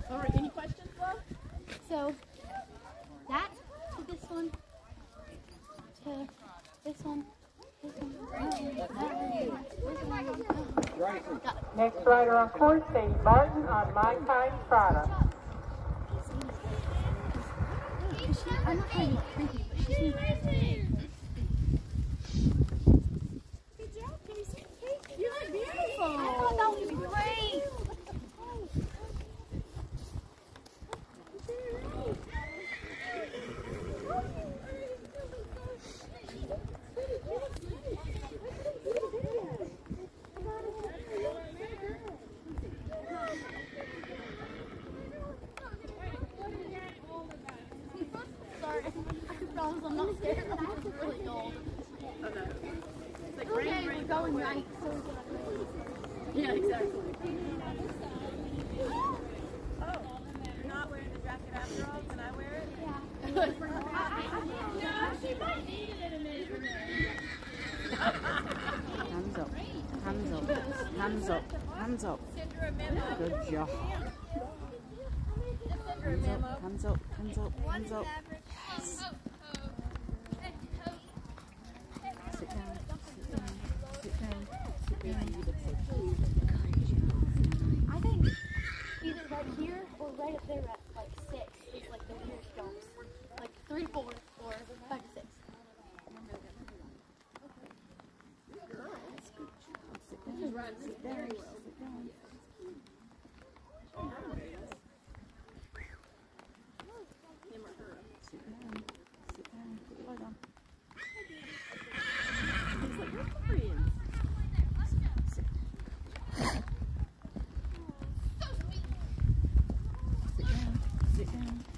All right, any questions, love? So, that to this one, to this one, this one, Next rider on course, Sadie Martin on My Kind Prada. I'm not trying to be creepy, but she's Good job, Casey. You look beautiful. I thought that was great. Sorry, I promise I'm not scared. I'm just really cold. Okay. It's like Okay, we're going right, so we're going. Yeah, exactly. Oh, you're not wearing the jacket after all? Can I wear it? Yeah. No, she might need it in a minute. Hands up, hands up, hands up, hands up. Send her a memo. Good job. Just send her a memo. Hands up, hands up, hands up. Yes. Sit down, sit down, sit down, sit down. I think either right here or right up there at like 6 is like the weird jumps. Like 3 to 4 or 5 to 6. Sit down, sit down, sit down. Sit down, sit down, put your leg on. It's like, you're Korean. Sit down, sit down.